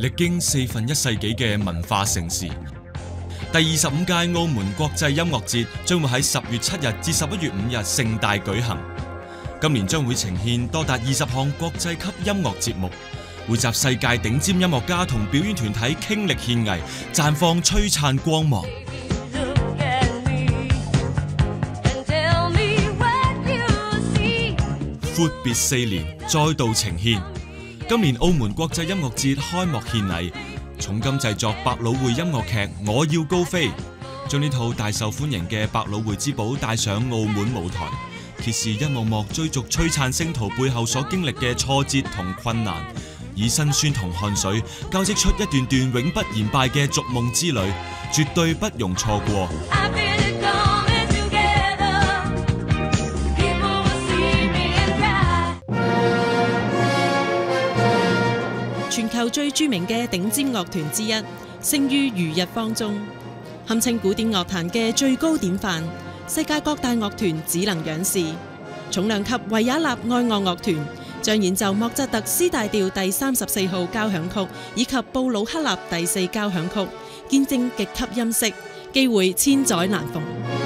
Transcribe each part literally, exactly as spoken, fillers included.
歷經四分一世紀嘅文化盛事，第二十五屆澳門國際音樂節將會喺十月七日至十一月五日盛大舉行。今年將會呈現多達二十項國際級音樂節目，匯集世界頂尖音樂家同表演團體傾力獻藝，綻放璀璨光芒。闊別四年，再度呈現。今年澳門國際音樂節開幕獻禮，重金製作百老匯音樂劇《我要高飛》，將呢套大受歡迎嘅百老匯之寶帶上澳門舞台，揭示一幕幕追逐璀璨星途背後所經歷嘅挫折同困難，以辛酸同汗水交織出一段段永不言敗嘅逐夢之旅，絕對不容錯過。 全球最著名嘅頂尖樂團之一，聲於如日方中，堪稱古典樂壇嘅最高典範。世界各大樂團只能仰視。重量級維也納愛樂樂團將演奏莫扎特 C 大調第三十四號交響曲以及布魯克納第四交響曲，見證極級音色，機會千載難逢。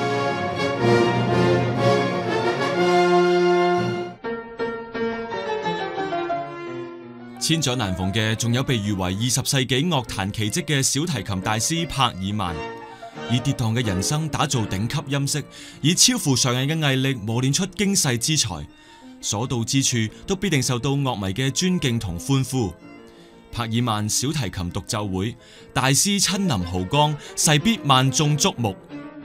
千載難逢嘅，仲有被譽為二十世紀樂壇奇蹟嘅小提琴大師帕爾曼，以跌宕嘅人生打造頂級音色，以超乎常人嘅毅力磨練出驚世之才，所到之處都必定受到樂迷嘅尊敬同歡呼。帕爾曼小提琴獨奏會，大師親臨豪江，勢必萬眾矚目。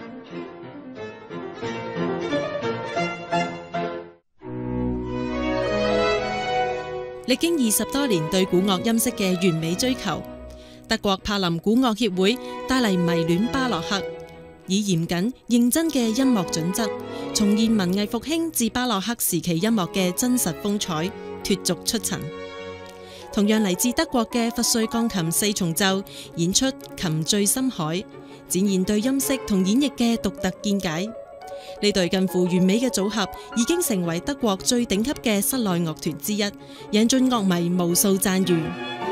歷經二十多年對古樂音色嘅完美追求，德國柏林古樂協會帶嚟迷戀巴洛克，以嚴謹認真嘅音樂準則，重現文藝復興至巴洛克時期音樂嘅真實風采，脫俗出塵。同樣嚟自德國嘅佛瑞鋼琴四重奏演出琴醉深海，展現對音色同演繹嘅獨特見解。呢對近乎完美嘅組合已經成為德國最頂級嘅室內樂團之一，引進樂迷無數讚譽。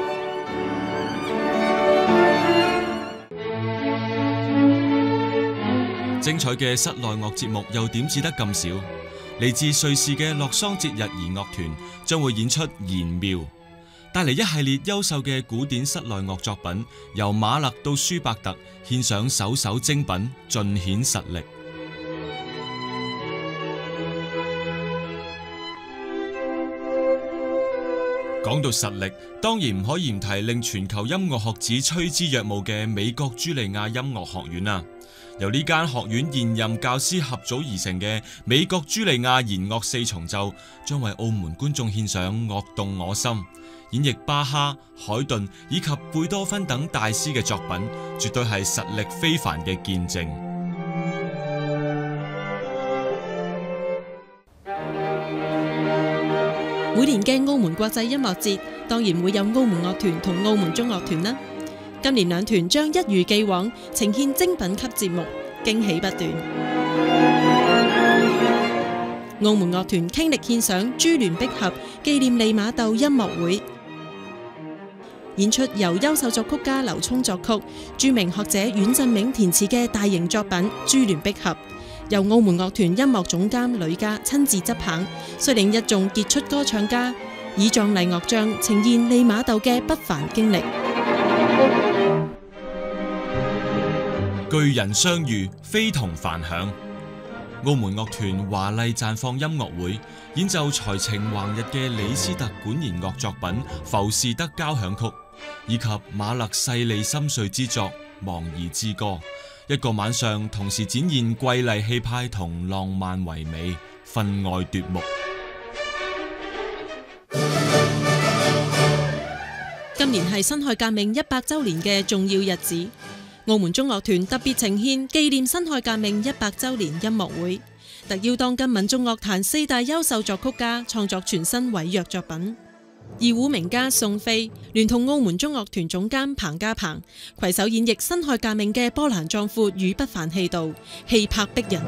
精彩嘅室內樂節目又點止得咁少？嚟自瑞士嘅洛桑節日兒樂團將會演出《言妙》，帶嚟一系列優秀嘅古典室內樂作品，由馬勒到舒伯特，獻上首首精品，盡顯實力。講到實力，當然唔可以唔提令全球音樂學子趨之若鶩嘅美國茱莉亞音樂學院啊！由呢間學院現任教師合組而成嘅美國茱莉亞弦樂四重奏，將為澳門觀眾獻上樂動我心，演繹巴哈、海頓以及貝多芬等大師嘅作品，絕對係實力非凡嘅見證。 每年嘅澳門國際音樂節當然會有澳門樂團同澳門中樂團啦。今年兩團將一如既往呈現精品級節目，驚喜不斷。澳門樂團傾力獻上珠聯璧合紀念利瑪竇音樂會，演出由優秀作曲家劉聰作曲、著名學者阮振銘填詞嘅大型作品《珠聯璧合》，由澳門樂團音樂總監呂嘉親自執棒，率領一眾傑出歌唱家，以壯麗樂章呈現利瑪竇嘅不凡經歷。 巨人相遇，非同凡響。澳門樂團華麗綻放音樂會，演奏才情橫溢嘅李斯特管弦樂作品《浮士德交響曲》，以及馬勒細膩心碎之作《忘兒之歌》。一個晚上同時展現瑰麗氣派同浪漫唯美，分外奪目。 今年係辛亥革命一百周年嘅重要日子，澳門中樂團特別呈獻紀念辛亥革命一百周年音樂會，特邀當今民眾樂壇四大優秀作曲家創作全新委約作品。二胡名家宋飛聯同澳門中樂團總監彭家鵬攜手演繹辛亥革命嘅波瀾壯闊與不凡氣度，氣魄逼人。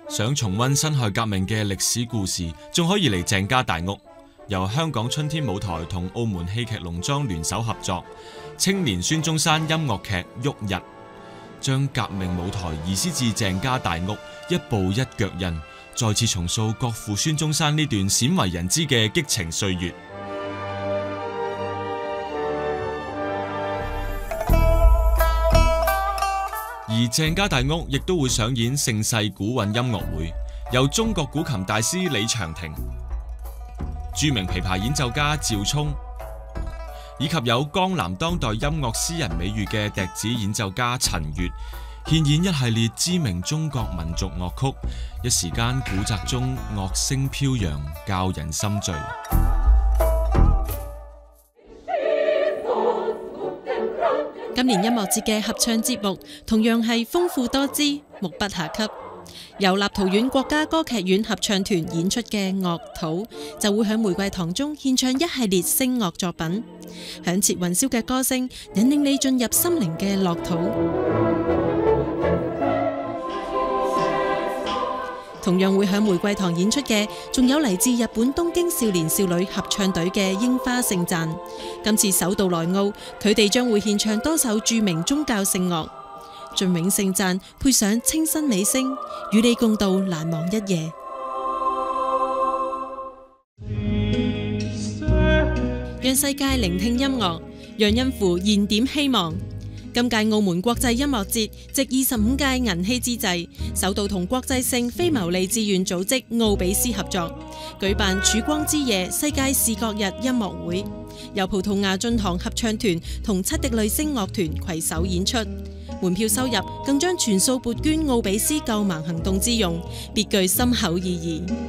想重溫辛亥革命嘅歷史故事，仲可以嚟鄭家大屋。由香港春天舞台同澳門戲劇農莊聯手合作，青年孫中山音樂劇《旭日》，將革命舞台移師至鄭家大屋，一步一腳印，再次重塑國父孫中山呢段鮮為人知嘅激情歲月。而鄭家大屋亦都會上演盛世古韻音樂會，由中國古琴大師李長廷、著名琵琶演奏家趙聰，以及有江南當代音樂詩人美譽嘅笛子演奏家陳月，獻演一系列知名中國民族樂曲，一時間古宅中樂聲飄揚，教人心醉。 今年音樂節嘅合唱節目同樣係豐富多姿、目不暇給。由立陶宛國家歌劇院合唱團演出嘅《樂土》就會喺玫瑰堂中獻唱一系列聲樂作品，響徹雲霄嘅歌聲引領你進入心靈嘅樂土。同樣會喺玫瑰堂演出嘅，仲有嚟自日本東京少年少女合唱隊嘅櫻花聖讚。今次首度來澳，佢哋將會獻唱多首著名宗教聖樂。雋永聖讚配上清新美聲，與你共度難忘一夜。讓世界聆聽音樂，讓音符燃點希望。今屆澳門國際音樂節藉二十五屆銀禧之際，首度同國際性非牟利志願組織奧比斯合作，舉辦曙光之夜世界視覺日音樂會，由葡萄牙進堂合唱團同七滴淚聲樂團攜手演出。門票收入更將全數撥捐奧比斯救盲行動之用，別具深厚意義。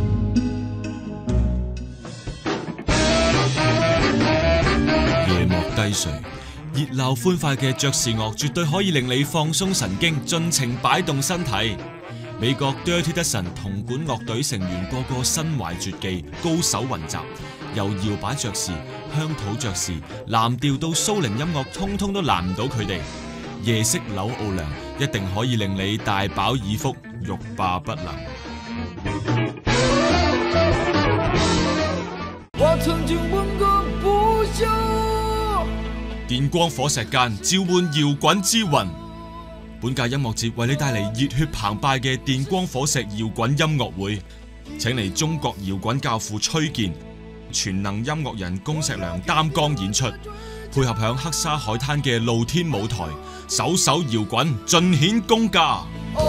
夜幕低垂，熱鬧歡快嘅爵士樂絕對可以令你放鬆神經，盡情擺動身體。美國 Dirty Dozen 銅管樂隊成員個個身懷絕技，高手雲集，由搖擺爵士、鄉土爵士、藍調到蘇寧音樂，通通都難唔到佢哋。夜色柳奧良一定可以令你大飽耳福，欲罷不能。我曾經問個不休，電光火石間召喚搖滾之魂。本屆音樂節為你帶嚟熱血澎湃嘅電光火石搖滾音樂會，請嚟中國搖滾教父崔健、全能音樂人龔石良擔綱演出，配合響黑沙海灘嘅露天舞台，首首搖滾盡顯功架。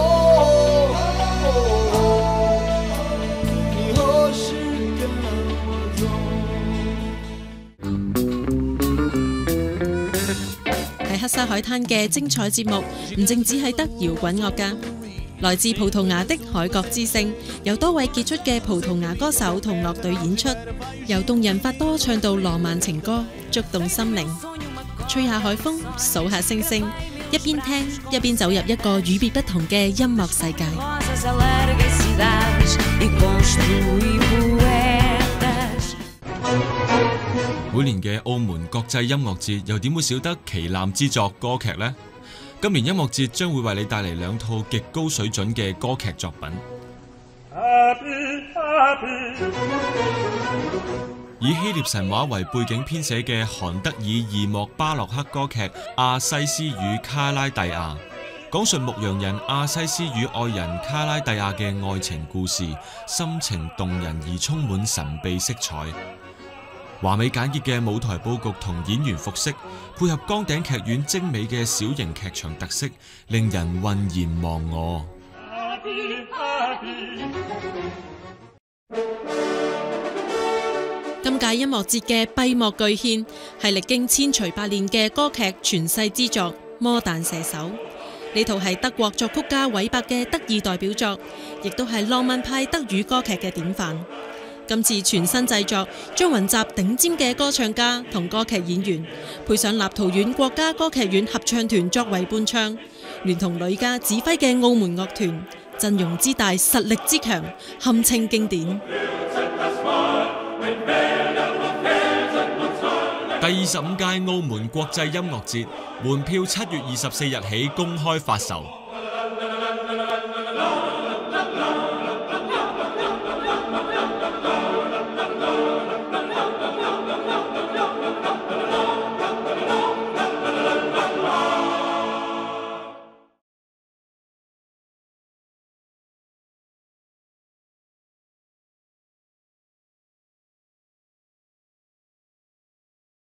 喺黑沙海灘嘅精彩節目，唔淨只係得搖滾樂㗎。來自葡萄牙的海角之聲，由多位傑出嘅葡萄牙歌手同樂隊演出，由動人法多唱到浪漫情歌，觸動心靈。吹下海風，數下星星，一邊聽一邊走入一個與別不同嘅音樂世界。 每年嘅澳門國際音樂節又點會少得旗艦之作歌劇呢？今年音樂節將會為你帶嚟兩套極高水準嘅歌劇作品。Happy, happy 以希臘神話為背景編寫嘅韓德爾二幕巴洛克歌劇《阿西斯與卡拉蒂亞》，講述牧羊人阿西斯與愛人卡拉蒂亞嘅愛情故事，深情動人而充滿神秘色彩。華美簡潔嘅舞台佈局同演員服飾，配合崗頂劇院精美嘅小型劇場特色，令人渾然忘我。 今屆音樂節嘅閉幕巨獻係歷經千錘百煉嘅歌劇傳世之作《魔彈射手》。呢套係德國作曲家韋伯嘅得意代表作，亦都係浪漫派德語歌劇嘅典範。今次全新製作將雲集頂尖嘅歌唱家同歌劇演員，配上立陶宛國家歌劇院合唱團作為伴唱，聯同呂嘉指揮嘅澳門樂團，陣容之大，實力之強，堪稱經典。 第二十五屆澳門國際音樂節門票七月二十四日起公開發售。